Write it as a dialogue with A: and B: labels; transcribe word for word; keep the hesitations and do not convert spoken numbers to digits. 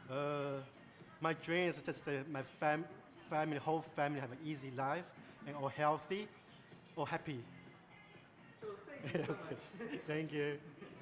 A: Uh, my dream is just that my fam family, whole family have an easy life and all healthy, all happy.
B: So thank you so much.
A: Thank you.